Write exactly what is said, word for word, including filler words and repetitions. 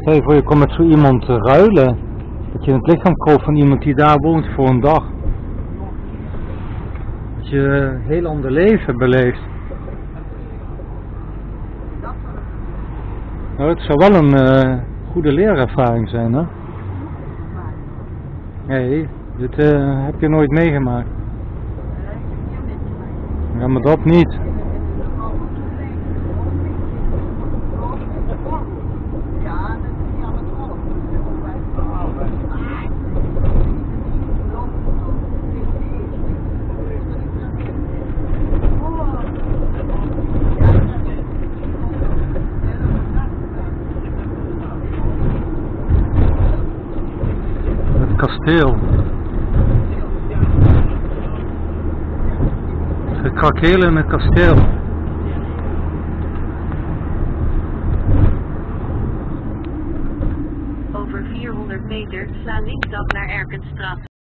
Stel je voor je komt met zo iemand te ruilen, dat je het lichaam koopt van iemand die daar woont voor een dag. Dat je een heel ander leven beleeft. Nou, het zou wel een uh, goede leerervaring zijn, hè? Nee, dit uh, heb je nooit meegemaakt. Ja, maar dat niet. Het kasteel. Het krakeel in het kasteel. Over vierhonderd meter sla linksaf naar Erkenstraat.